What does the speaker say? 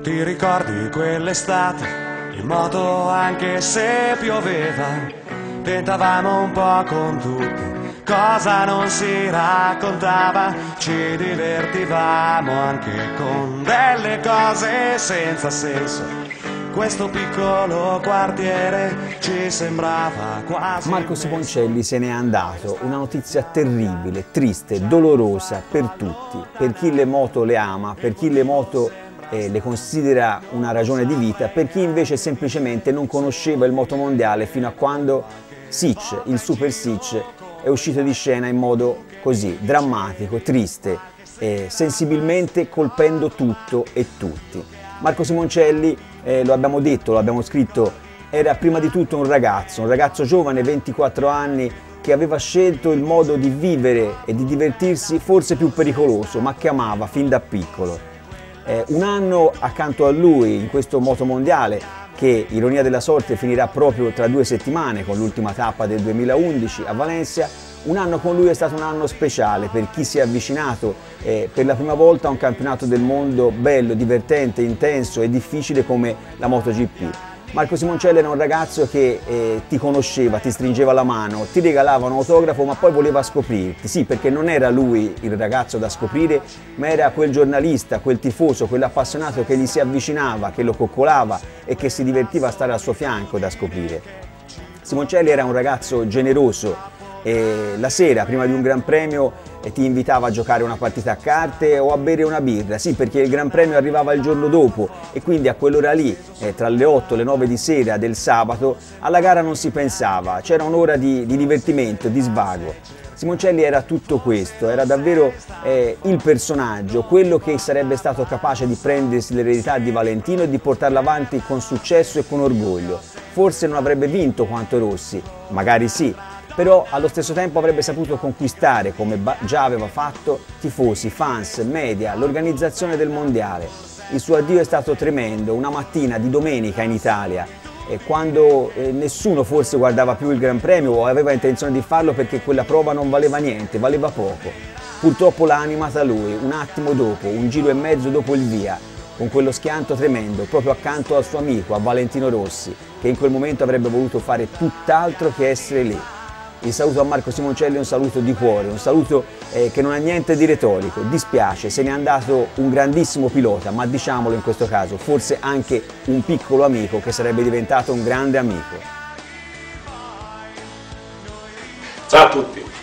Ti ricordi quell'estate, in moto anche se pioveva, tentavamo un po' con tutti, cosa non si raccontava, ci divertivamo anche con delle cose senza senso. Questo piccolo quartiere ci sembrava quasi... Marco Simoncelli se n'è andato, una notizia terribile, triste, dolorosa per tutti, per chi le moto le ama, per chi le moto le considera una ragione di vita, per chi invece semplicemente non conosceva il motomondiale fino a quando Sitch, il Super Sitch, è uscito di scena in modo così drammatico, triste, sensibilmente colpendo tutto e tutti. Marco Simoncelli, lo abbiamo detto, lo abbiamo scritto, era prima di tutto un ragazzo giovane, 24 anni, che aveva scelto il modo di vivere e di divertirsi forse più pericoloso, ma che amava fin da piccolo. Un anno accanto a lui in questo motomondiale, che ironia della sorte finirà proprio tra 2 settimane con l'ultima tappa del 2011 a Valencia, un anno con lui è stato un anno speciale per chi si è avvicinato per la prima volta a un campionato del mondo bello, divertente, intenso e difficile come la MotoGP. Marco Simoncelli era un ragazzo che ti conosceva, ti stringeva la mano, ti regalava un autografo ma poi voleva scoprirti, sì, perché non era lui il ragazzo da scoprire, ma era quel giornalista, quel tifoso, quell'appassionato che gli si avvicinava, che lo coccolava e che si divertiva a stare al suo fianco da scoprire. Simoncelli era un ragazzo generoso, e la sera prima di un Gran Premio ti invitava a giocare una partita a carte o a bere una birra, sì, perché il Gran Premio arrivava il giorno dopo e quindi a quell'ora lì, tra le 8 e le 9 di sera del sabato, alla gara non si pensava, c'era un'ora di divertimento, di svago. Simoncelli era tutto questo, era davvero il personaggio, quello che sarebbe stato capace di prendersi l'eredità di Valentino e di portarla avanti con successo e con orgoglio. Forse non avrebbe vinto quanto Rossi, magari sì, però allo stesso tempo avrebbe saputo conquistare, come già aveva fatto, tifosi, fans, media, l'organizzazione del mondiale. Il suo addio è stato tremendo, una mattina di domenica in Italia, quando nessuno forse guardava più il Gran Premio o aveva intenzione di farlo perché quella prova non valeva niente, valeva poco. Purtroppo l'ha animata lui, un attimo dopo, un giro e mezzo dopo il via, con quello schianto tremendo, proprio accanto al suo amico, a Valentino Rossi, che in quel momento avrebbe voluto fare tutt'altro che essere lì. Il saluto a Marco Simoncelli è un saluto di cuore, un saluto che non ha niente di retorico, dispiace, se n'è andato un grandissimo pilota, ma diciamolo in questo caso, forse anche un piccolo amico che sarebbe diventato un grande amico. Ciao a tutti!